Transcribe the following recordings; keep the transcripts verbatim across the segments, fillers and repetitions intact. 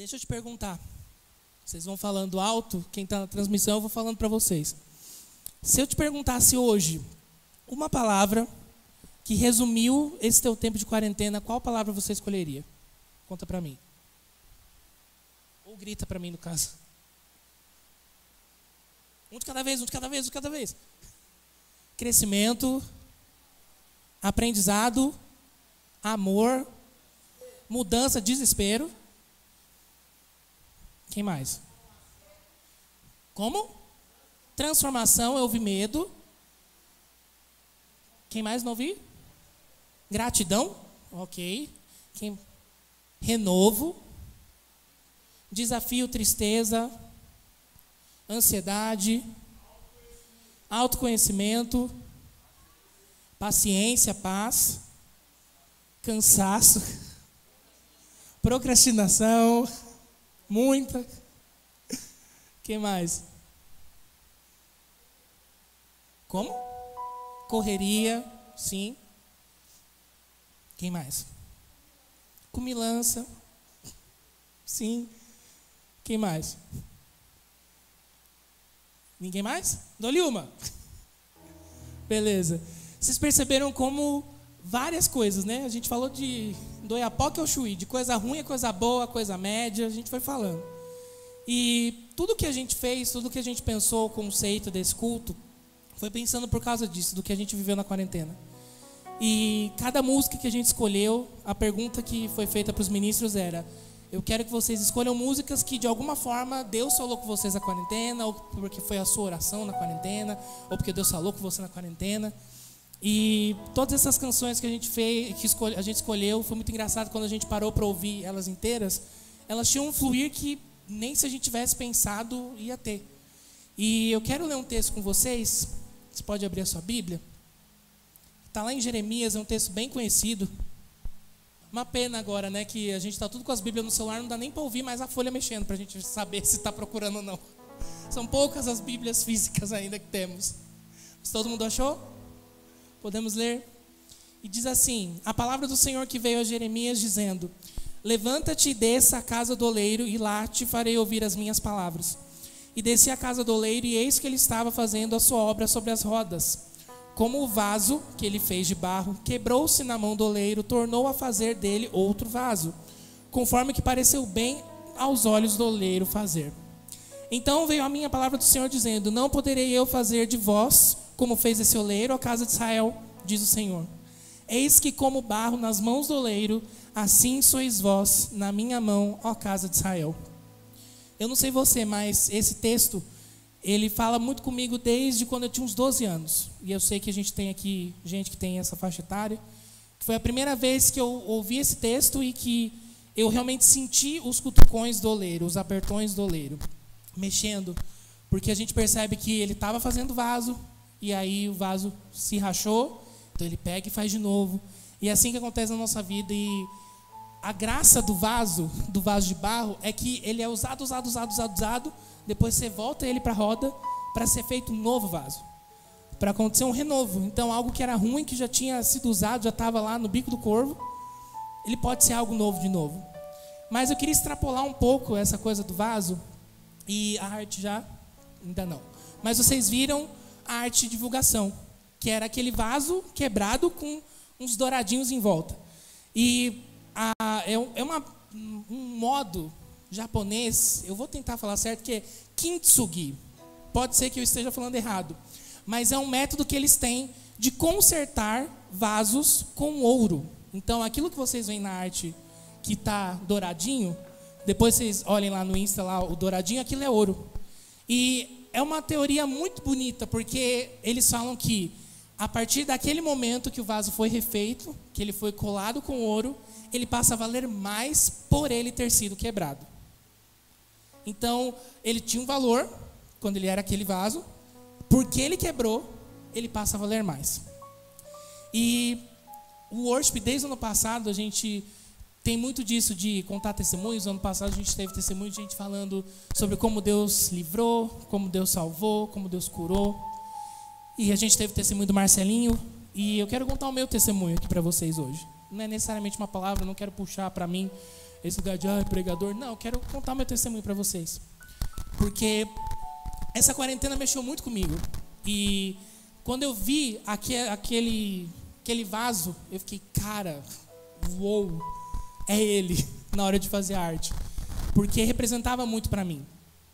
Deixa eu te perguntar. Vocês vão falando alto, quem está na transmissão, eu vou falando para vocês. Se eu te perguntasse hoje uma palavra que resumiu esse teu tempo de quarentena, qual palavra você escolheria? Conta para mim. Ou grita para mim, no caso. Um de cada vez, um de cada vez, um de cada vez. Crescimento, aprendizado, amor, mudança, desespero. Quem mais? Como? Transformação, eu ouvi medo. Quem mais não ouvi? Gratidão, ok. Quem? Renovo. Desafio, tristeza. Ansiedade. Autoconhecimento. Paciência, paz. Cansaço. Procrastinação. Muita. Quem mais? Como? Correria, sim. Quem mais? Comilança. Sim. Quem mais? Ninguém mais? Dou-lhe uma. Beleza. Vocês perceberam como várias coisas, né? A gente falou de do Oiapoque ao Chuí, de coisa ruim a coisa boa, coisa média, a gente foi falando. E tudo que a gente fez, tudo que a gente pensou, o conceito desse culto, foi pensando por causa disso, do que a gente viveu na quarentena. E cada música que a gente escolheu, a pergunta que foi feita para os ministros era: eu quero que vocês escolham músicas que de alguma forma Deus falou com vocês na quarentena, ou porque foi a sua oração na quarentena, ou porque Deus falou com você na quarentena. E todas essas canções que a gente fez, que escolhe, a gente escolheu, foi muito engraçado quando a gente parou para ouvir elas inteiras. Elas tinham um fluir que nem se a gente tivesse pensado ia ter. E eu quero ler um texto com vocês. Você pode abrir a sua Bíblia. Está lá em Jeremias, é um texto bem conhecido. Uma pena agora, né, que a gente está tudo com as Bíblias no celular, não dá nem para ouvir mais a folha mexendo, para a gente saber se está procurando ou não. São poucas as Bíblias físicas ainda que temos. Mas todo mundo achou? Podemos ler? E diz assim: a palavra do Senhor que veio a Jeremias dizendo: levanta-te e desça à casa do oleiro, e lá te farei ouvir as minhas palavras. E desci à casa do oleiro, e eis que ele estava fazendo a sua obra sobre as rodas. Como o vaso que ele fez de barro quebrou-se na mão do oleiro, tornou a fazer dele outro vaso, conforme que pareceu bem aos olhos do oleiro fazer. Então veio a minha palavra do Senhor dizendo: não poderei eu fazer de vós como fez esse oleiro, a casa de Israel, diz o Senhor. Eis que como barro nas mãos do oleiro, assim sois vós na minha mão, ó casa de Israel. Eu não sei você, mas esse texto, ele fala muito comigo desde quando eu tinha uns doze anos. E eu sei que a gente tem aqui gente que tem essa faixa etária. Foi a primeira vez que eu ouvi esse texto e que eu realmente senti os cutucões do oleiro, os apertões do oleiro, mexendo. Porque a gente percebe que ele estava fazendo vaso, e aí o vaso se rachou, então ele pega e faz de novo. E é assim que acontece na nossa vida. E a graça do vaso, do vaso de barro, é que ele é usado, usado, usado, usado, usado. Depois você volta ele para a roda para ser feito um novo vaso, para acontecer um renovo. Então algo que era ruim, que já tinha sido usado, já estava lá no bico do corvo, ele pode ser algo novo de novo. Mas eu queria extrapolar um pouco essa coisa do vaso. E a arte já, ainda não. Mas vocês viram a arte de divulgação, que era aquele vaso quebrado com uns douradinhos em volta. E a, é, é uma, um modo japonês, eu vou tentar falar certo, que é kintsugi. Pode ser que eu esteja falando errado, mas é um método que eles têm de consertar vasos com ouro. Então, aquilo que vocês veem na arte que está douradinho, depois vocês olhem lá no Insta, lá, o douradinho, aquilo é ouro. E é uma teoria muito bonita, porque eles falam que a partir daquele momento que o vaso foi refeito, que ele foi colado com ouro, ele passa a valer mais por ele ter sido quebrado. Então, ele tinha um valor quando ele era aquele vaso, porque ele quebrou, ele passa a valer mais. E o worship, desde o ano passado, a gente tem muito disso de contar testemunhos. No ano passado a gente teve testemunho de gente falando sobre como Deus livrou, como Deus salvou, como Deus curou. E a gente teve testemunho do Marcelinho. E eu quero contar o meu testemunho aqui para vocês hoje. Não é necessariamente uma palavra, não quero puxar para mim esse lugar de ah, pregador. Não, eu quero contar meu testemunho para vocês. Porque essa quarentena mexeu muito comigo. E quando eu vi aquele, aquele, aquele vaso, eu fiquei, cara, uou, é ele, na hora de fazer arte. Porque representava muito para mim.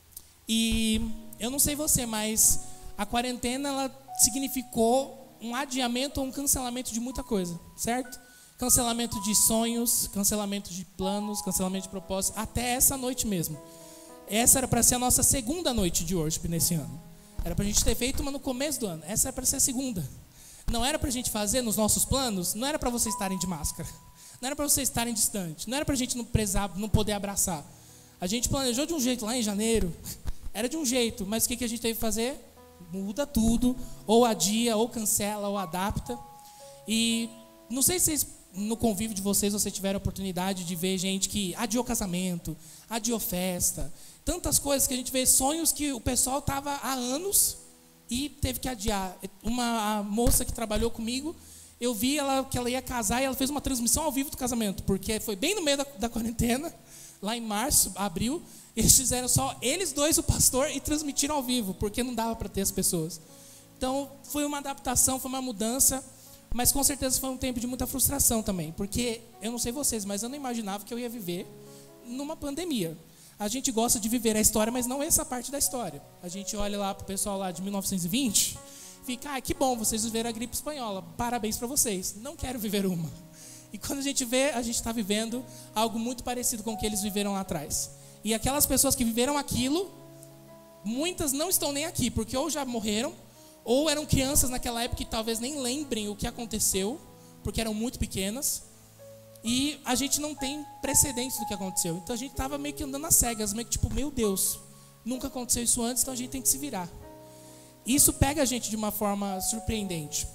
E eu não sei você, mas a quarentena, ela significou um adiamento ou um cancelamento de muita coisa, certo? Cancelamento de sonhos, cancelamento de planos, cancelamento de propósitos, até essa noite mesmo. Essa era para ser a nossa segunda noite de worship nesse ano. Era para a gente ter feito uma no começo do ano. Essa era para ser a segunda. Não era para a gente fazer nos nossos planos, não era para vocês estarem de máscara. Não era para vocês estarem distantes. Não era para a gente não, prezar, não poder abraçar. A gente planejou de um jeito lá em janeiro. Era de um jeito, mas o que, que a gente teve que fazer? Muda tudo, ou adia, ou cancela, ou adapta. E não sei se vocês, no convívio de vocês, vocês tiveram a oportunidade de ver gente que adiou casamento, adiou festa, tantas coisas que a gente vê, sonhos que o pessoal estava há anos e teve que adiar. Uma moça que trabalhou comigo, eu vi ela, que ela ia casar e ela fez uma transmissão ao vivo do casamento, porque foi bem no meio da, da quarentena, lá em março, abril. Eles fizeram só eles dois, o pastor, e transmitiram ao vivo, porque não dava para ter as pessoas. Então, foi uma adaptação, foi uma mudança, mas com certeza foi um tempo de muita frustração também, porque eu não sei vocês, mas eu não imaginava que eu ia viver numa pandemia. A gente gosta de viver a história, mas não essa parte da história. A gente olha lá para o pessoal lá de mil novecentos e vinte, fica, ah, que bom, vocês viveram a gripe espanhola, parabéns para vocês, não quero viver uma. E quando a gente vê, a gente está vivendo algo muito parecido com o que eles viveram lá atrás. E aquelas pessoas que viveram aquilo, muitas não estão nem aqui, porque ou já morreram, ou eram crianças naquela época que talvez nem lembrem o que aconteceu, porque eram muito pequenas. E a gente não tem precedentes do que aconteceu. Então a gente estava meio que andando às cegas, meio que tipo, meu Deus, nunca aconteceu isso antes, então a gente tem que se virar. Isso pega a gente de uma forma surpreendente.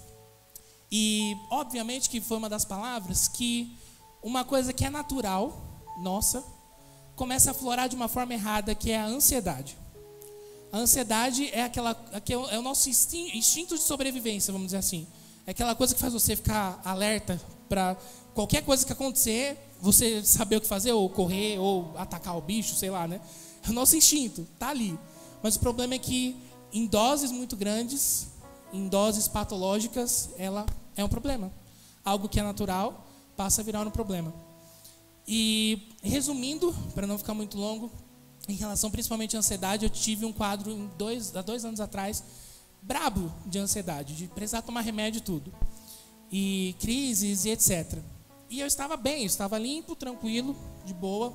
E obviamente que foi uma das palavras que uma coisa que é natural, nossa, começa a aflorar de uma forma errada, que é a ansiedade. A ansiedade é, aquela, é o nosso instinto de sobrevivência, vamos dizer assim. É aquela coisa que faz você ficar alerta para qualquer coisa que acontecer, você saber o que fazer, ou correr, ou atacar o bicho, sei lá, né? É o nosso instinto, tá ali. Mas o problema é que em doses muito grandes, em doses patológicas, ela é um problema. Algo que é natural passa a virar um problema. E resumindo, para não ficar muito longo, em relação principalmente à ansiedade, eu tive um quadro em dois, há dois anos atrás, brabo de ansiedade, de precisar tomar remédio e tudo. E crises e etcétera. E eu estava bem, eu estava limpo, tranquilo, de boa,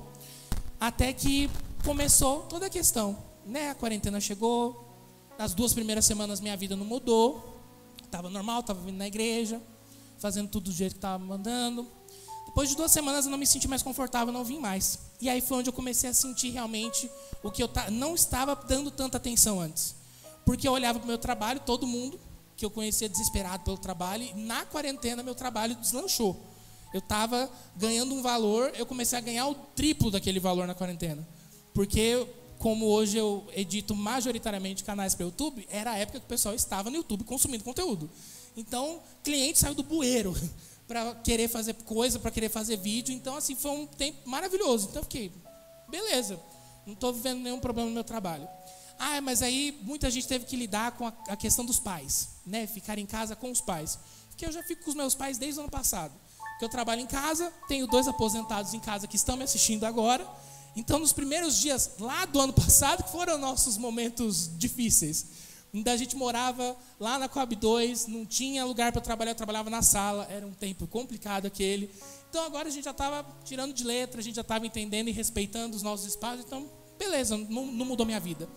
até que começou toda a questão, né? A quarentena chegou, nas duas primeiras semanas minha vida não mudou, estava normal, estava vindo na igreja, fazendo tudo do jeito que estava mandando. Depois de duas semanas eu não me senti mais confortável, não vim mais. E aí foi onde eu comecei a sentir realmente o que eu não estava dando tanta atenção antes. Porque eu olhava para o meu trabalho, todo mundo que eu conhecia desesperado pelo trabalho, e na quarentena meu trabalho deslanchou. Eu estava ganhando um valor, eu comecei a ganhar o triplo daquele valor na quarentena. Porque, como hoje eu edito majoritariamente canais para o YouTube, era a época que o pessoal estava no YouTube consumindo conteúdo. Então, cliente saiu do bueiro para querer fazer coisa, para querer fazer vídeo. Então, assim, foi um tempo maravilhoso. Então, eu fiquei, beleza, não estou vivendo nenhum problema no meu trabalho. Ah, mas aí muita gente teve que lidar com a, a questão dos pais, né? Ficar em casa com os pais. Porque eu já fico com os meus pais desde o ano passado. Porque eu trabalho em casa, tenho dois aposentados em casa que estão me assistindo agora. Então, nos primeiros dias lá do ano passado, que foram nossos momentos difíceis. Ainda a gente morava lá na Coab dois, não tinha lugar para trabalhar, eu trabalhava na sala, era um tempo complicado aquele. Então agora a gente já estava tirando de letra, a gente já estava entendendo e respeitando os nossos espaços, então beleza, não, não mudou minha vida.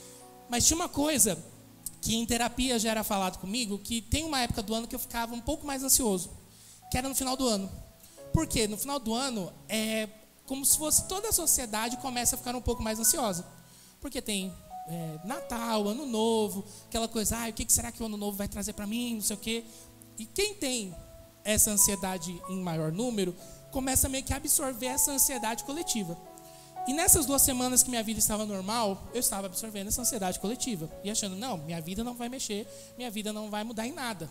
Mas tinha uma coisa que em terapia já era falado comigo, que tem uma época do ano que eu ficava um pouco mais ansioso, que era no final do ano. Por quê? No final do ano é como se fosse toda a sociedade começa a ficar um pouco mais ansiosa. Porque tem É, Natal, Ano Novo, aquela coisa, ah, o que será que o Ano Novo vai trazer para mim, não sei o quê. E quem tem essa ansiedade em maior número, começa meio que a absorver essa ansiedade coletiva. E nessas duas semanas que minha vida estava normal, eu estava absorvendo essa ansiedade coletiva. E achando, não, minha vida não vai mexer, minha vida não vai mudar em nada.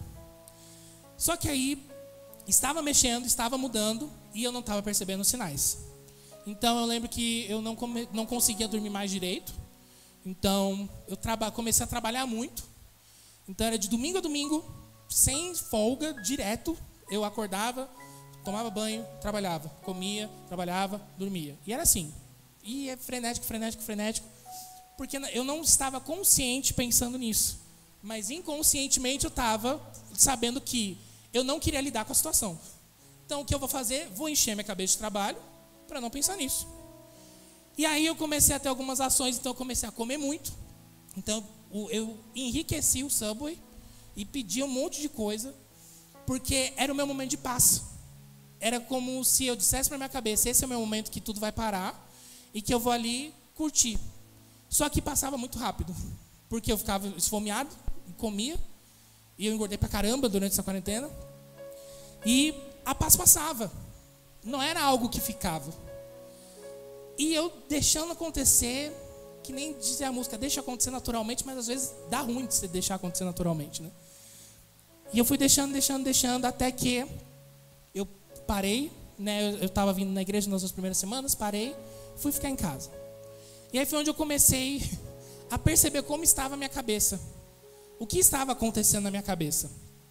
Só que aí, estava mexendo, estava mudando, e eu não estava percebendo os sinais. Então eu lembro que eu não, come, não conseguia dormir mais direito. Então eu traba, comecei a trabalhar muito. Então era de domingo a domingo, sem folga, direto. Eu acordava, tomava banho, trabalhava, comia, trabalhava, dormia. E era assim. E é frenético, frenético, frenético. Porque eu não estava consciente pensando nisso. Mas inconscientemente eu estava sabendo que eu não queria lidar com a situação. Então o que eu vou fazer? Vou encher minha cabeça de trabalho para não pensar nisso. E aí eu comecei a ter algumas ações, então eu comecei a comer muito. Então eu enriqueci o Subway e pedi um monte de coisa, porque era o meu momento de paz. Era como se eu dissesse para minha cabeça, esse é o meu momento que tudo vai parar e que eu vou ali curtir. Só que passava muito rápido, porque eu ficava esfomeado, comia, e eu engordei pra caramba durante essa quarentena. E a paz passava, não era algo que ficava. E eu deixando acontecer, que nem dizia a música, deixa acontecer naturalmente, mas às vezes dá ruim de você deixar acontecer naturalmente, né? E eu fui deixando, deixando, deixando, até que eu parei, né? Eu estava vindo na igreja nas duas primeiras semanas, parei, fui ficar em casa. E aí foi onde eu comecei a perceber como estava a minha cabeça. O que estava acontecendo na minha cabeça.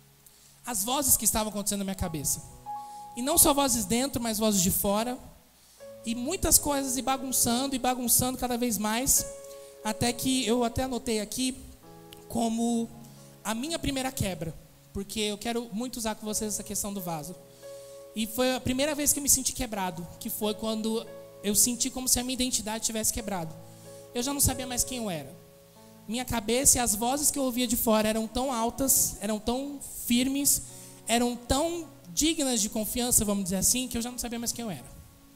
As vozes que estavam acontecendo na minha cabeça. E não só vozes dentro, mas vozes de fora. E muitas coisas, e bagunçando, e bagunçando cada vez mais. Até que eu até anotei aqui como a minha primeira quebra. Porque eu quero muito usar com vocês essa questão do vaso. E foi a primeira vez que eu me senti quebrado. Que foi quando eu senti como se a minha identidade tivesse quebrado. Eu já não sabia mais quem eu era. Minha cabeça e as vozes que eu ouvia de fora eram tão altas, eram tão firmes, eram tão dignas de confiança, vamos dizer assim, que eu já não sabia mais quem eu era.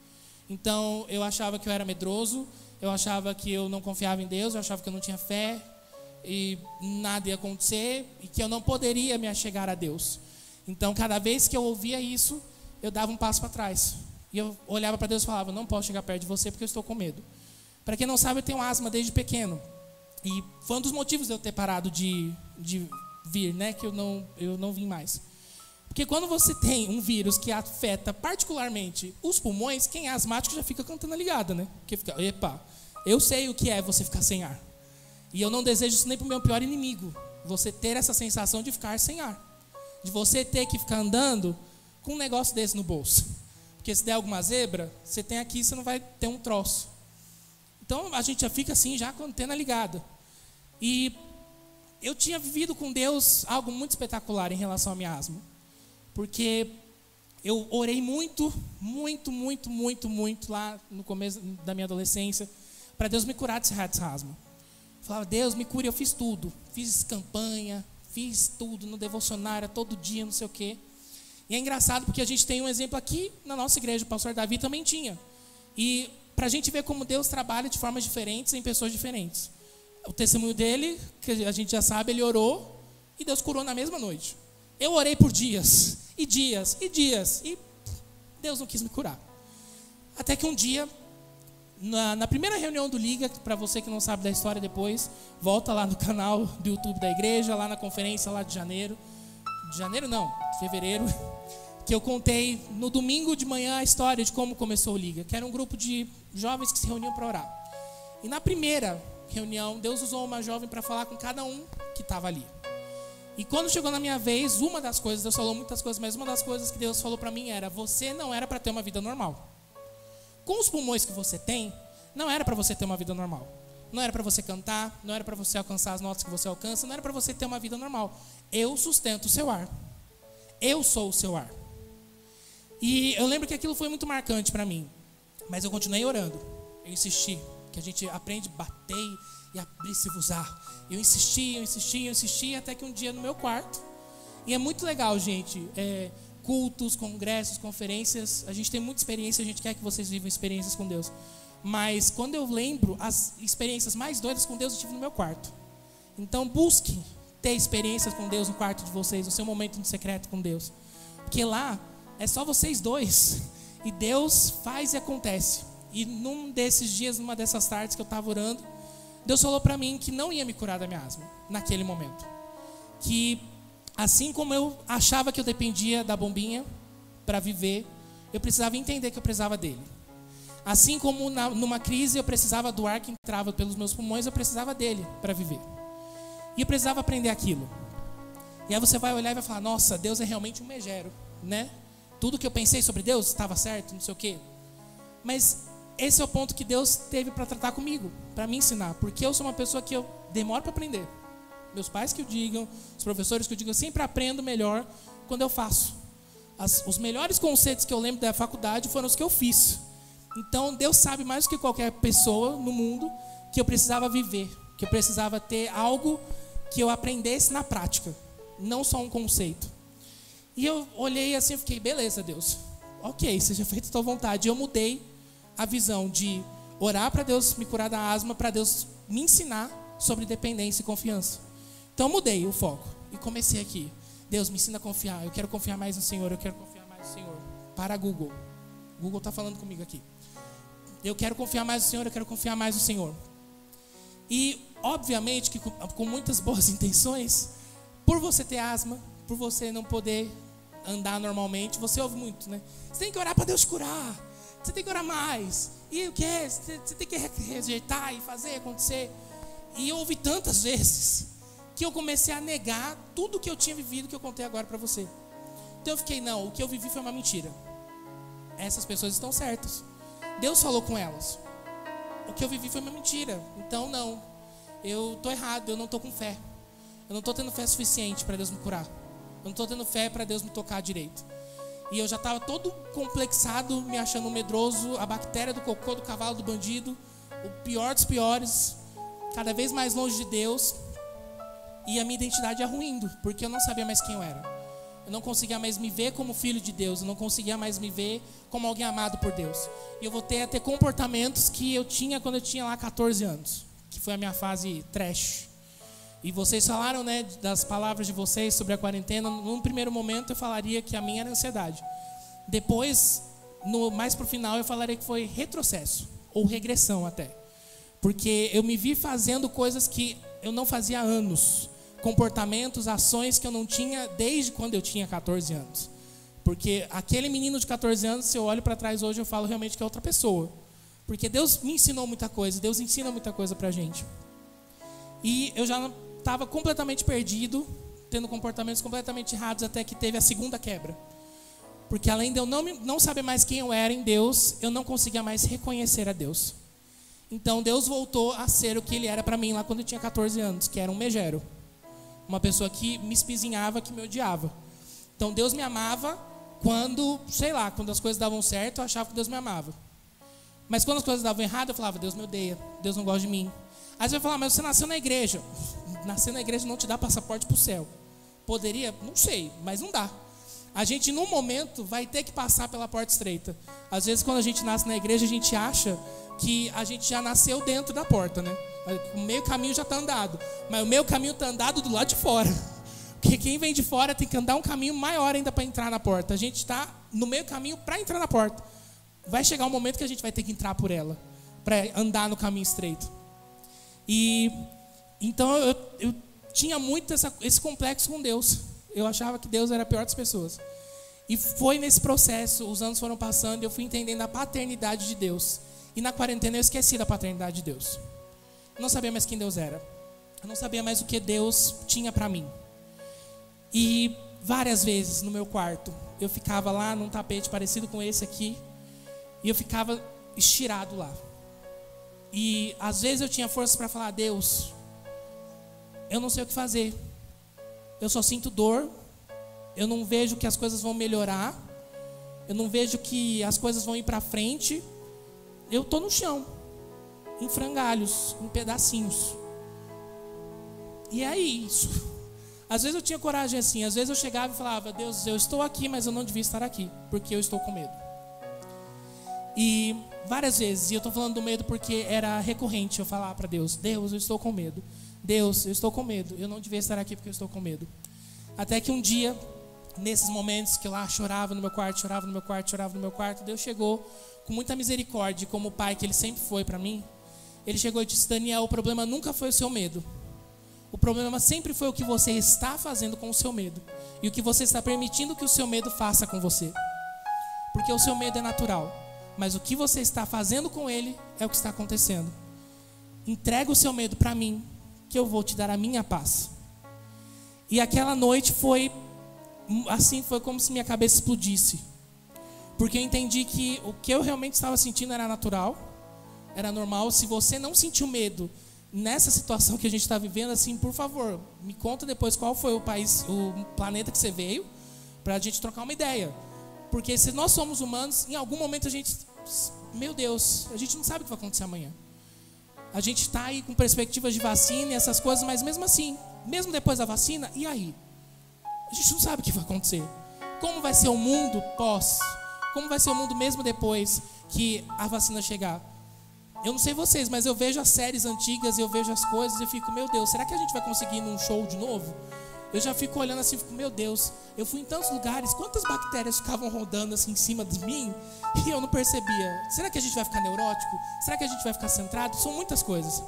Então, eu achava que eu era medroso, eu achava que eu não confiava em Deus, eu achava que eu não tinha fé, e nada ia acontecer, e que eu não poderia me achegar a Deus. Então, cada vez que eu ouvia isso, eu dava um passo para trás. E eu olhava para Deus e falava, não posso chegar perto de você porque eu estou com medo. Para quem não sabe, eu tenho asma desde pequeno. E foi um dos motivos de eu ter parado de, de vir, né? Que eu não, eu não vim mais. Porque quando você tem um vírus que afeta particularmente os pulmões, quem é asmático já fica cantando ligada, né? Porque fica, epa, eu sei o que é você ficar sem ar. E eu não desejo isso nem para o meu pior inimigo. Você ter essa sensação de ficar sem ar. De você ter que ficar andando com um negócio desse no bolso. Porque se der alguma zebra, você tem aqui, você não vai ter um troço. Então a gente já fica assim, já com a antena ligada. E eu tinha vivido com Deus algo muito espetacular em relação à minha asma. Porque eu orei muito, muito, muito, muito, muito lá no começo da minha adolescência, para Deus me curar dessa asma. Eu falava, Deus me cure, eu fiz tudo. Fiz campanha, fiz tudo no devocionário, todo dia, não sei o quê. E é engraçado porque a gente tem um exemplo aqui na nossa igreja, o pastor Davi também tinha. E para a gente ver como Deus trabalha de formas diferentes em pessoas diferentes. O testemunho dele, que a gente já sabe, ele orou e Deus curou na mesma noite. Eu orei por dias, e dias, e dias, e Deus não quis me curar. Até que um dia, na, na primeira reunião do Liga, para você que não sabe da história depois, volta lá no canal do YouTube da igreja, lá na conferência lá de janeiro. De janeiro não, de fevereiro. Que eu contei no domingo de manhã a história de como começou o Liga, que era um grupo de jovens que se reuniam para orar. E na primeira reunião, Deus usou uma jovem para falar com cada um que estava ali. E quando chegou na minha vez, uma das coisas, Deus falou muitas coisas, mas uma das coisas que Deus falou para mim era, você não era para ter uma vida normal. Com os pulmões que você tem, não era para você ter uma vida normal. Não era para você cantar, não era para você alcançar as notas que você alcança, não era para você ter uma vida normal. Eu sustento o seu ar. Eu sou o seu ar. E eu lembro que aquilo foi muito marcante para mim. Mas eu continuei orando. Eu insisti. Que a gente aprende a bater e abrir-se-vos-á. Eu insisti, eu insisti, eu insisti. Até que um dia no meu quarto. E é muito legal, gente. É, cultos, congressos, conferências. A gente tem muita experiência. A gente quer que vocês vivam experiências com Deus. Mas quando eu lembro, as experiências mais doidas com Deus eu tive no meu quarto. Então busque ter experiências com Deus no quarto de vocês. No seu momento de secreto com Deus. Porque lá é só vocês dois. E Deus faz e acontece. E num desses dias, numa dessas tardes que eu estava orando, Deus falou para mim que não ia me curar da minha asma. Naquele momento. Que assim como eu achava que eu dependia da bombinha para viver, eu precisava entender que eu precisava dele. Assim como na, numa crise eu precisava do ar que entrava pelos meus pulmões, eu precisava dele para viver. E eu precisava aprender aquilo. E aí você vai olhar e vai falar, nossa, Deus é realmente um megero, né? Tudo que eu pensei sobre Deus estava certo, não sei o quê. Mas esse é o ponto que Deus teve para tratar comigo, para me ensinar. Porque eu sou uma pessoa que eu demoro para aprender. Meus pais que o digam, os professores que o digam, eu sempre aprendo melhor quando eu faço. As, os melhores conceitos que eu lembro da faculdade foram os que eu fiz. Então Deus sabe mais do que qualquer pessoa no mundo que eu precisava viver, que eu precisava ter algo que eu aprendesse na prática, não só um conceito. E eu olhei assim e fiquei, beleza, Deus, ok, seja feita a tua vontade. E eu mudei a visão de orar para Deus me curar da asma, para Deus me ensinar sobre dependência e confiança. Então eu mudei o foco e comecei aqui. Deus, me ensina a confiar, eu quero confiar mais no Senhor, eu quero confiar mais no Senhor. Para Google, Google está falando comigo aqui. Eu quero confiar mais no Senhor, eu quero confiar mais no Senhor. E obviamente que com, com muitas boas intenções, por você ter asma, por você não poder andar normalmente, você ouve muito, né? Você tem que orar para Deus curar, você tem que orar mais, e o que é? Você, você tem que rejeitar e fazer acontecer. E eu ouvi tantas vezes que eu comecei a negar tudo que eu tinha vivido, que eu contei agora para você. Então eu fiquei, não, o que eu vivi foi uma mentira. Essas pessoas estão certas. Deus falou com elas. O que eu vivi foi uma mentira. Então não, eu estou errado, eu não estou com fé. Eu não estou tendo fé suficiente para Deus me curar. Eu não estou tendo fé para Deus me tocar direito. E eu já estava todo complexado, me achando medroso, a bactéria do cocô do cavalo do bandido, o pior dos piores, cada vez mais longe de Deus. E a minha identidade ia ruindo, porque eu não sabia mais quem eu era. Eu não conseguia mais me ver como filho de Deus. Eu não conseguia mais me ver como alguém amado por Deus. E eu voltei a ter comportamentos que eu tinha quando eu tinha lá catorze anos. Que foi a minha fase trash. E vocês falaram, né, das palavras de vocês sobre a quarentena. Num primeiro momento eu falaria que a minha era ansiedade. Depois, no, mais pro final, eu falaria que foi retrocesso. Ou regressão até. Porque eu me vi fazendo coisas que eu não fazia há anos. Comportamentos, ações que eu não tinha desde quando eu tinha catorze anos. Porque aquele menino de catorze anos, se eu olho para trás hoje, eu falo realmente que é outra pessoa. Porque Deus me ensinou muita coisa, Deus ensina muita coisa pra gente. E eu já estava completamente perdido, tendo comportamentos completamente errados, até que teve a segunda quebra. Porque além de eu não, não saber mais quem eu era em Deus, eu não conseguia mais reconhecer a Deus. Então Deus voltou a ser o que Ele era para mim lá quando eu tinha catorze anos, que era um megero. Uma pessoa que me espizinhava, que me odiava. Então Deus me amava quando, sei lá, quando as coisas davam certo, eu achava que Deus me amava. Mas quando as coisas davam errado, eu falava, Deus me odeia, Deus não gosta de mim. Aí você vai falar, mas você nasceu na igreja. Nascer na igreja não te dá passaporte para o céu. Poderia? Não sei, mas não dá. A gente, num momento, vai ter que passar pela porta estreita. Às vezes, quando a gente nasce na igreja, a gente acha que a gente já nasceu dentro da porta, né? O meio caminho já está andado. Mas o meio caminho está andado do lado de fora. Porque quem vem de fora tem que andar um caminho maior ainda para entrar na porta. A gente está no meio caminho para entrar na porta. Vai chegar um momento que a gente vai ter que entrar por ela, para andar no caminho estreito. E então eu, eu tinha muito essa, esse complexo com Deus. Eu achava que Deus era a pior das pessoas. E foi nesse processo, os anos foram passando, eu fui entendendo a paternidade de Deus. E na quarentena eu esqueci da paternidade de Deus. Eu não sabia mais quem Deus era. Eu não sabia mais o que Deus tinha para mim. E várias vezes no meu quarto, eu ficava lá num tapete parecido com esse aqui. E eu ficava estirado lá. E às vezes eu tinha força para falar, Deus, eu não sei o que fazer. Eu só sinto dor. Eu não vejo que as coisas vão melhorar. Eu não vejo que as coisas vão ir para frente. Eu estou no chão, em frangalhos, em pedacinhos. E é isso. Às vezes eu tinha coragem assim. Às vezes eu chegava e falava, Deus, eu estou aqui, mas eu não devia estar aqui, porque eu estou com medo. E várias vezes, e eu estou falando do medo porque era recorrente eu falar para Deus, Deus, eu estou com medo. Deus, eu estou com medo. Eu não devia estar aqui porque eu estou com medo. Até que um dia, nesses momentos que eu lá chorava no meu quarto, chorava no meu quarto, chorava no meu quarto, Deus chegou com muita misericórdia, como o pai que Ele sempre foi para mim. Ele chegou e disse, Daniel, o problema nunca foi o seu medo. O problema sempre foi o que você está fazendo com o seu medo. E o que você está permitindo que o seu medo faça com você. Porque o seu medo é natural. mas o que você está fazendo com ele é o que está acontecendo. Entrega o seu medo para mim, que eu vou te dar a minha paz. E aquela noite foi assim, foi como se minha cabeça explodisse, porque eu entendi que o que eu realmente estava sentindo era natural, era normal. Se você não sentiu medo nessa situação que a gente está vivendo, assim, por favor, me conta depois qual foi o país, o planeta que você veio, para a gente trocar uma ideia. Porque se nós somos humanos, em algum momento a gente, meu Deus, a gente não sabe o que vai acontecer amanhã. A gente está aí com perspectivas de vacina e essas coisas, mas mesmo assim, mesmo depois da vacina, e aí? A gente não sabe o que vai acontecer. Como vai ser o mundo pós? Como vai ser o mundo mesmo depois que a vacina chegar? Eu não sei vocês, mas eu vejo as séries antigas, eu vejo as coisas e eu fico, meu Deus, será que a gente vai conseguir ir num show de novo? Eu já fico olhando assim, fico, meu Deus, eu fui em tantos lugares, quantas bactérias ficavam rodando assim em cima de mim e eu não percebia. Será que a gente vai ficar neurótico? Será que a gente vai ficar centrado? São muitas coisas.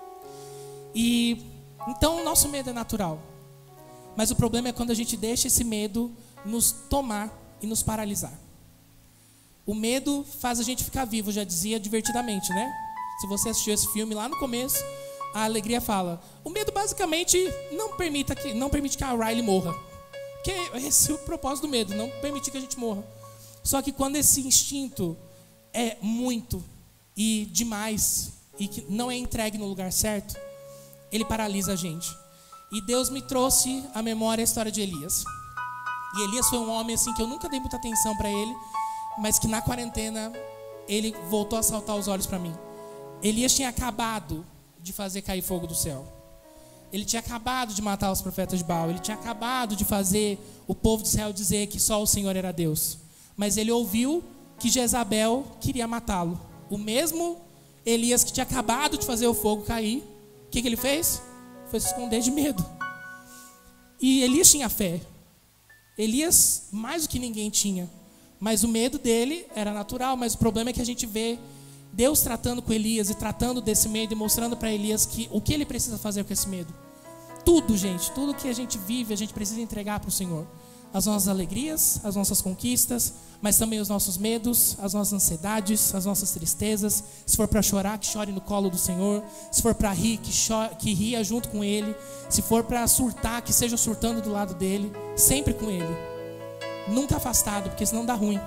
E então o nosso medo é natural. Mas o problema é quando a gente deixa esse medo nos tomar e nos paralisar. O medo faz a gente ficar vivo, já dizia divertidamente, né? Se você assistiu esse filme lá no começo, a alegria fala, o medo basicamente não, permita que, não permite que a Riley morra. Porque esse é o propósito do medo, não permitir que a gente morra. Só que quando esse instinto é muito e demais, e que não é entregue no lugar certo, ele paralisa a gente. E Deus me trouxe à memória a história de Elias. E Elias foi um homem assim que eu nunca dei muita atenção para ele, mas que na quarentena ele voltou a saltar os olhos para mim. Elias tinha acabado de fazer cair fogo do céu. Ele tinha acabado de matar os profetas de Baal. Ele tinha acabado de fazer o povo de Israel dizer que só o Senhor era Deus. Mas ele ouviu que Jezabel queria matá-lo. O mesmo Elias que tinha acabado de fazer o fogo cair, o que, que ele fez? Foi se esconder de medo. E Elias tinha fé. Elias mais do que ninguém tinha. Mas o medo dele era natural. Mas o problema é que a gente vê Deus tratando com Elias e tratando desse medo e mostrando para Elias que, o que ele precisa fazer com esse medo. Tudo, gente, tudo que a gente vive, a gente precisa entregar para o Senhor. As nossas alegrias, as nossas conquistas, mas também os nossos medos, as nossas ansiedades, as nossas tristezas. Se for para chorar, que chore no colo do Senhor. Se for para rir, que, chore, que ria junto com Ele. Se for para surtar, que seja surtando do lado dele. Sempre com Ele. Nunca afastado, porque senão dá ruim.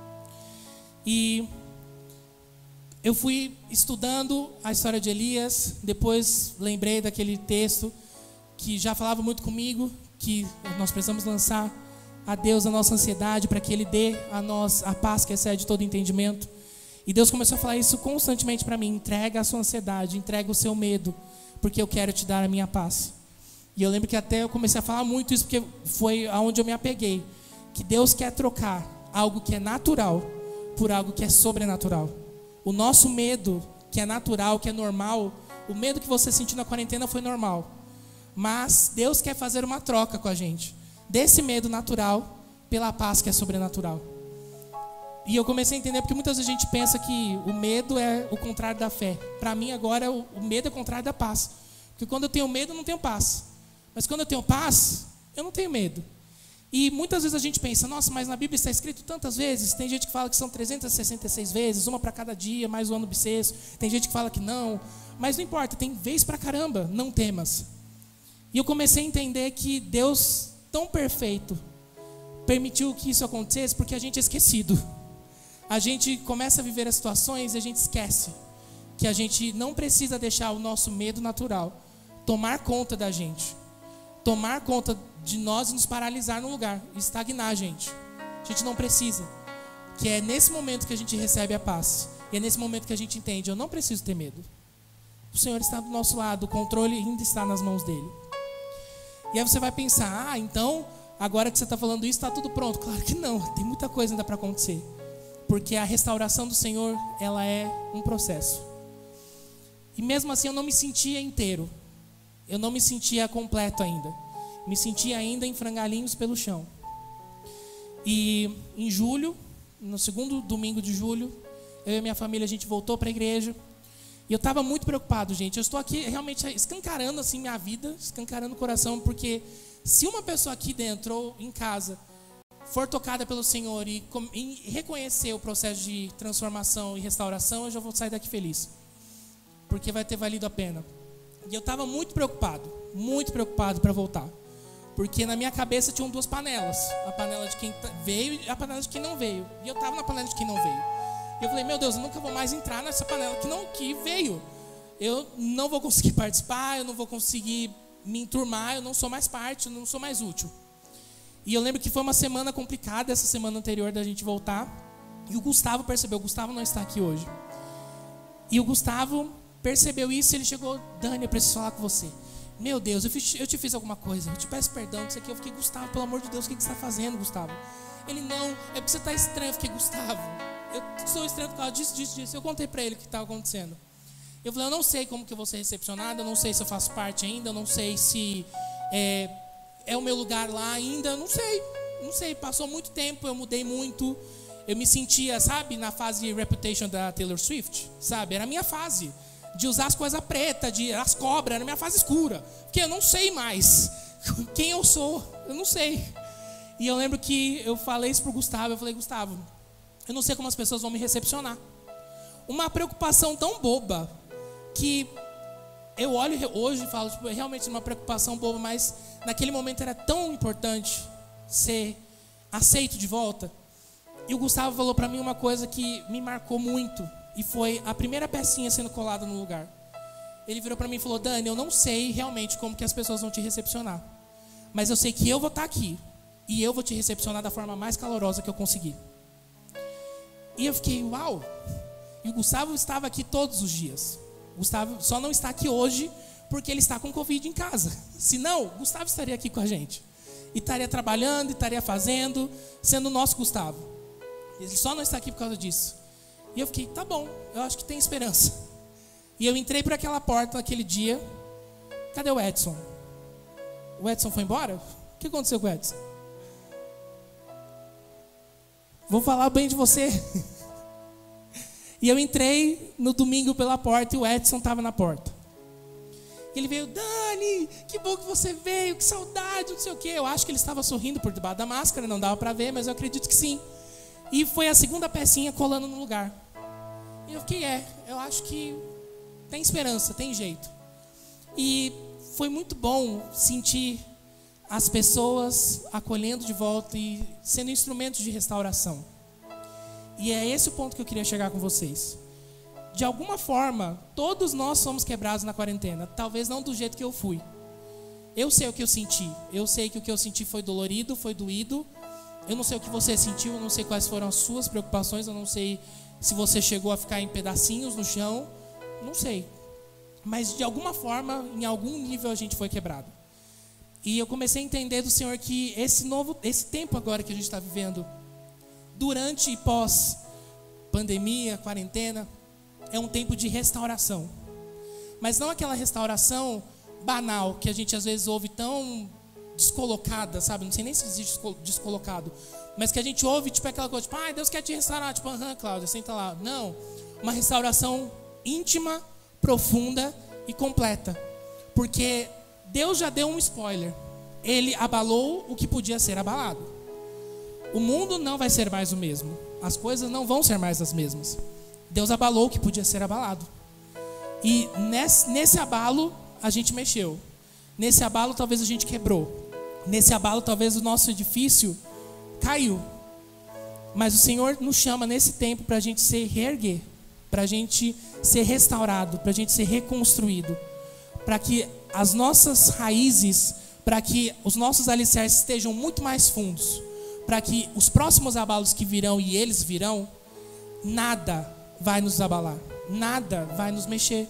E eu fui estudando a história de Elias. Depois lembrei daquele texto que já falava muito comigo, que nós precisamos lançar a Deus a nossa ansiedade para que Ele dê a nós a paz que excede todo entendimento. E Deus começou a falar isso constantemente para mim. Entrega a sua ansiedade, entrega o seu medo, porque eu quero te dar a minha paz. E eu lembro que até eu comecei a falar muito isso, porque foi aonde eu me apeguei. Que Deus quer trocar algo que é natural por algo que é sobrenatural. O nosso medo, que é natural, que é normal, o medo que você sentiu na quarentena foi normal. Mas Deus quer fazer uma troca com a gente. Desse medo natural pela paz que é sobrenatural. E eu comecei a entender porque muitas vezes a gente pensa que o medo é o contrário da fé. Para mim agora o, o medo é o contrário da paz. Porque quando eu tenho medo eu não tenho paz. Mas quando eu tenho paz, eu não tenho medo. E muitas vezes a gente pensa, nossa, mas na Bíblia está escrito tantas vezes. Tem gente que fala que são trezentas e sessenta e seis vezes, uma para cada dia, mais o ano bissexto. Tem gente que fala que não. Mas não importa, tem vez pra caramba, não temas. E eu comecei a entender que Deus, tão perfeito, permitiu que isso acontecesse porque a gente é esquecido. A gente começa a viver as situações e a gente esquece que a gente não precisa deixar o nosso medo natural tomar conta da gente. Tomar conta de nós e nos paralisar num lugar, estagnar a gente. A gente não precisa. Que é nesse momento que a gente recebe a paz. E é nesse momento que a gente entende, eu não preciso ter medo. O Senhor está do nosso lado, o controle ainda está nas mãos dele. E aí você vai pensar, ah, então, agora que você está falando isso, está tudo pronto. Claro que não, tem muita coisa ainda para acontecer. Porque a restauração do Senhor, ela é um processo. E mesmo assim eu não me sentia inteiro. Eu não me sentia completo ainda. Me sentia ainda em frangalhinhos pelo chão. E em julho, no segundo domingo de julho, eu e minha família, a gente voltou para a igreja. E eu estava muito preocupado, gente. Eu estou aqui realmente escancarando assim minha vida, escancarando o coração, porque se uma pessoa aqui dentro ou em casa for tocada pelo Senhor e, e reconhecer o processo de transformação e restauração, eu já vou sair daqui feliz, porque vai ter valido a pena. E eu estava muito preocupado, muito preocupado para voltar, porque na minha cabeça tinham duas panelas, a panela de quem veio e a panela de quem não veio, e eu estava na panela de quem não veio. E eu falei, meu Deus, eu nunca vou mais entrar nessa panela que, não, que veio. Eu não vou conseguir participar, eu não vou conseguir me enturmar, eu não sou mais parte, eu não sou mais útil. E eu lembro que foi uma semana complicada, essa semana anterior da gente voltar. E o Gustavo percebeu, o Gustavo não está aqui hoje. E o Gustavo percebeu isso e ele chegou, Dani, eu preciso falar com você. Meu Deus, eu, fiz, eu te fiz alguma coisa, eu te peço perdão, isso aqui. Eu fiquei, Gustavo, pelo amor de Deus, o que, que você está fazendo, Gustavo? Ele, não, é porque você está estranho. Eu fiquei, Gustavo, eu sou estranho por causa disso, disso, disso. Eu contei para ele o que estava acontecendo. Eu falei, eu não sei como que eu vou ser recepcionado, eu não sei se eu faço parte ainda, eu não sei se... É, É o meu lugar lá ainda, não sei, não sei, passou muito tempo, eu mudei muito, eu me sentia, sabe, na fase Reputation da Taylor Swift, sabe, era a minha fase, de usar as coisas pretas, de as cobras, era a minha fase escura, porque eu não sei mais quem eu sou, eu não sei. E eu lembro que eu falei isso pro Gustavo, eu falei, Gustavo, eu não sei como as pessoas vão me recepcionar. Uma preocupação tão boba, que... eu olho hoje e falo, tipo, é realmente uma preocupação boba, mas naquele momento era tão importante ser aceito de volta. E o Gustavo falou para mim uma coisa que me marcou muito, e foi a primeira pecinha sendo colada no lugar. Ele virou para mim e falou, Dani, eu não sei realmente como que as pessoas vão te recepcionar, mas eu sei que eu vou estar aqui, e eu vou te recepcionar da forma mais calorosa que eu conseguir. E eu fiquei, uau! E o Gustavo estava aqui todos os dias. Gustavo só não está aqui hoje porque ele está com Covid em casa. Se não, Gustavo estaria aqui com a gente. E estaria trabalhando, e estaria fazendo, sendo o nosso Gustavo. Ele só não está aqui por causa disso. E eu fiquei, tá bom, eu acho que tem esperança. E eu entrei por aquela porta naquele dia. Cadê o Edson? O Edson foi embora? O que aconteceu com o Edson? Vou falar bem de você. E eu entrei no domingo pela porta e o Edson estava na porta. Ele veio, Dani, que bom que você veio, que saudade, não sei o quê. Eu acho que ele estava sorrindo por debaixo da máscara, não dava para ver, mas eu acredito que sim. E foi a segunda pecinha colando no lugar. E eu fiquei, é, eu acho que tem esperança, tem jeito. E foi muito bom sentir as pessoas acolhendo de volta e sendo instrumentos de restauração. E é esse o ponto que eu queria chegar com vocês. De alguma forma, todos nós somos quebrados na quarentena. Talvez não do jeito que eu fui. Eu sei o que eu senti. Eu sei que o que eu senti foi dolorido, foi doído. Eu não sei o que você sentiu, eu não sei quais foram as suas preocupações. Eu não sei se você chegou a ficar em pedacinhos no chão. Não sei. Mas de alguma forma, em algum nível a gente foi quebrado. E eu comecei a entender do Senhor que esse novo, esse tempo agora que a gente está vivendo, durante e pós pandemia, quarentena, é um tempo de restauração. Mas não aquela restauração banal que a gente às vezes ouve tão descolocada, sabe? Não sei nem se existe descolocado, mas que a gente ouve tipo aquela coisa, tipo, ah, Deus quer te restaurar, tipo, aham, Cláudia, senta lá. Não, uma restauração íntima, profunda e completa. Porque Deus já deu um spoiler. Ele abalou o que podia ser abalado. O mundo não vai ser mais o mesmo. As coisas não vão ser mais as mesmas. Deus abalou o que podia ser abalado. E nesse, nesse abalo, a gente mexeu. Nesse abalo, talvez a gente quebrou. Nesse abalo, talvez o nosso edifício caiu. Mas o Senhor nos chama nesse tempo para a gente se reerguer. Para a gente ser restaurado. Para a gente ser reconstruído. Para que as nossas raízes, para que os nossos alicerces estejam muito mais fundos. Para que os próximos abalos que virão, e eles virão, nada vai nos abalar, nada vai nos mexer.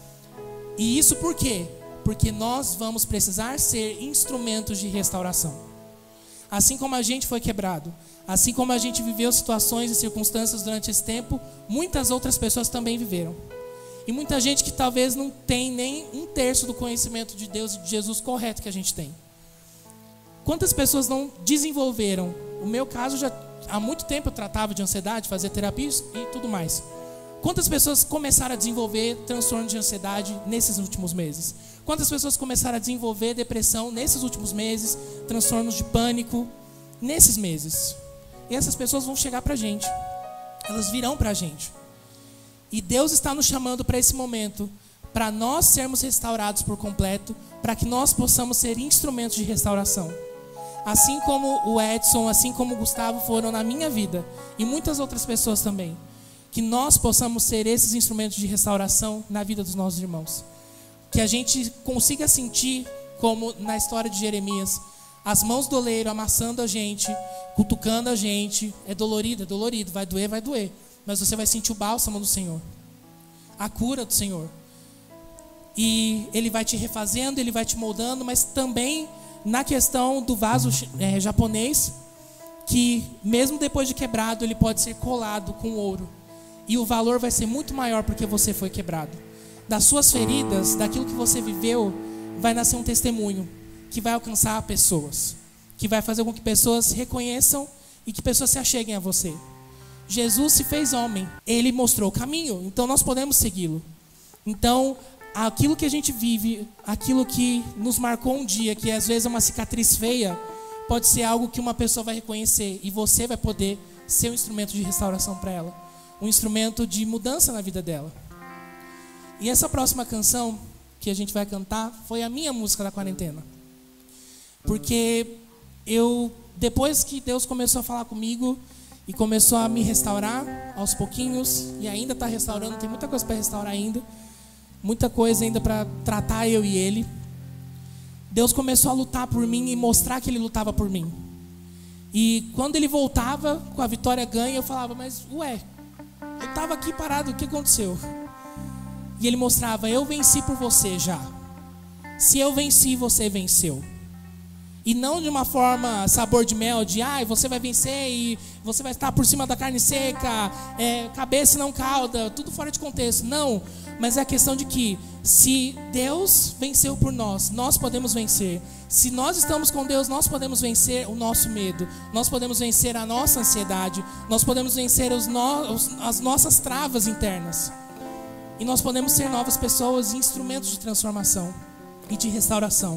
E isso por quê? Porque nós vamos precisar ser instrumentos de restauração. Assim como a gente foi quebrado, assim como a gente viveu situações e circunstâncias durante esse tempo, muitas outras pessoas também viveram. E muita gente que talvez não tem nem um terço do conhecimento de Deus e de Jesus correto que a gente tem. Quantas pessoas não desenvolveram? O meu caso, já há muito tempo eu tratava de ansiedade, fazia terapia e tudo mais. Quantas pessoas começaram a desenvolver transtorno de ansiedade nesses últimos meses? Quantas pessoas começaram a desenvolver depressão nesses últimos meses, transtornos de pânico? nesses meses. E essas pessoas vão chegar para a gente. Elas virão para a gente. E Deus está nos chamando para esse momento, para nós sermos restaurados por completo, para que nós possamos ser instrumentos de restauração. Assim como o Edson, assim como o Gustavo foram na minha vida, e muitas outras pessoas também. Que nós possamos ser esses instrumentos de restauração na vida dos nossos irmãos. Que a gente consiga sentir, como na história de Jeremias, as mãos do oleiro amassando a gente, cutucando a gente. É dolorido, é dolorido, vai doer, vai doer. Mas você vai sentir o bálsamo do Senhor, a cura do Senhor. E Ele vai te refazendo, Ele vai te moldando, mas também na questão do vaso é, japonês, que mesmo depois de quebrado, ele pode ser colado com ouro. E o valor vai ser muito maior porque você foi quebrado. Das suas feridas, daquilo que você viveu, vai nascer um testemunho que vai alcançar pessoas, que vai fazer com que pessoas reconheçam e que pessoas se acheguem a você. Jesus se fez homem, Ele mostrou o caminho, então nós podemos segui-lo. Então, aquilo que a gente vive, aquilo que nos marcou um dia, que às vezes é uma cicatriz feia, pode ser algo que uma pessoa vai reconhecer e você vai poder ser um instrumento de restauração para ela, um instrumento de mudança na vida dela. E essa próxima canção que a gente vai cantar foi a minha música da quarentena. Porque eu, depois que Deus começou a falar comigo e começou a me restaurar aos pouquinhos, e ainda está restaurando, tem muita coisa para restaurar ainda, muita coisa ainda para tratar eu e Ele, Deus começou a lutar por mim e mostrar que Ele lutava por mim. E quando Ele voltava com a vitória ganha, eu falava, mas ué, eu estava aqui parado, o que aconteceu? E Ele mostrava, eu venci por você já. Se eu venci, você venceu. E não de uma forma sabor de mel, de ah, você vai vencer e você vai estar por cima da carne seca, é, cabeça e não cauda, tudo fora de contexto. Não, mas é a questão de que se Deus venceu por nós, nós podemos vencer. Se nós estamos com Deus, nós podemos vencer o nosso medo, nós podemos vencer a nossa ansiedade, nós podemos vencer os no, os, as nossas travas internas. E nós podemos ser novas pessoas e instrumentos de transformação e de restauração.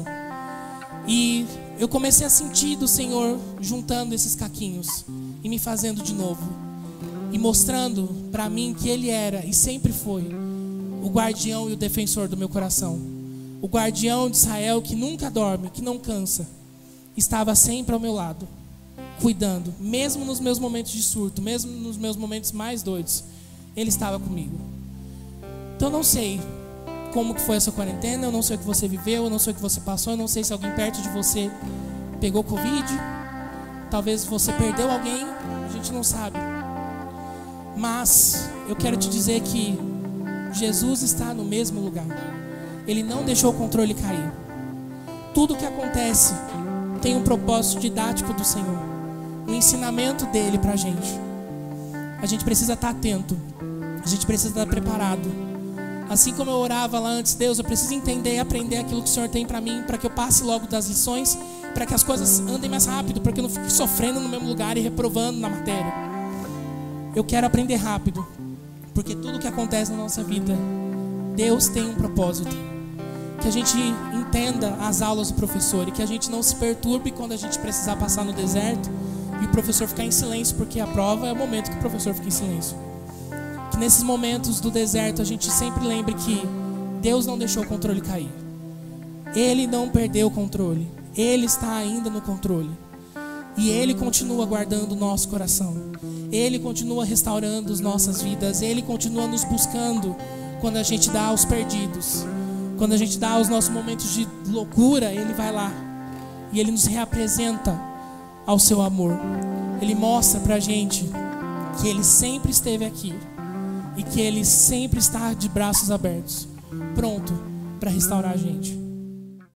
E eu comecei a sentir do Senhor juntando esses caquinhos e me fazendo de novo. E mostrando para mim que Ele era e sempre foi o guardião e o defensor do meu coração. O guardião de Israel que nunca dorme, que não cansa. Estava sempre ao meu lado, cuidando. Mesmo nos meus momentos de surto, mesmo nos meus momentos mais doidos, Ele estava comigo. Então não sei como que foi essa quarentena, eu não sei o que você viveu, eu não sei o que você passou, eu não sei se alguém perto de você pegou Covid, talvez você perdeu alguém, a gente não sabe. Mas eu quero te dizer que Jesus está no mesmo lugar. Ele não deixou o controle cair. Tudo que acontece tem um propósito didático do Senhor, um ensinamento dele pra gente. A gente precisa estar atento, a gente precisa estar preparado. Assim como eu orava lá antes, Deus, eu preciso entender e aprender aquilo que o Senhor tem para mim, para que eu passe logo das lições, para que as coisas andem mais rápido, para que eu não fique sofrendo no mesmo lugar e reprovando na matéria. Eu quero aprender rápido, porque tudo que acontece na nossa vida, Deus tem um propósito. Que a gente entenda as aulas do professor e que a gente não se perturbe quando a gente precisar passar no deserto e o professor ficar em silêncio, porque a prova é o momento que o professor fica em silêncio. Que nesses momentos do deserto a gente sempre lembre que Deus não deixou o controle cair. Ele não perdeu o controle. Ele está ainda no controle. E Ele continua guardando o nosso coração. Ele continua restaurando as nossas vidas. Ele continua nos buscando quando a gente dá aos perdidos. Quando a gente dá os nossos momentos de loucura, Ele vai lá. E Ele nos reapresenta ao seu amor. Ele mostra pra gente que Ele sempre esteve aqui. E que Ele sempre está de braços abertos, pronto para restaurar a gente.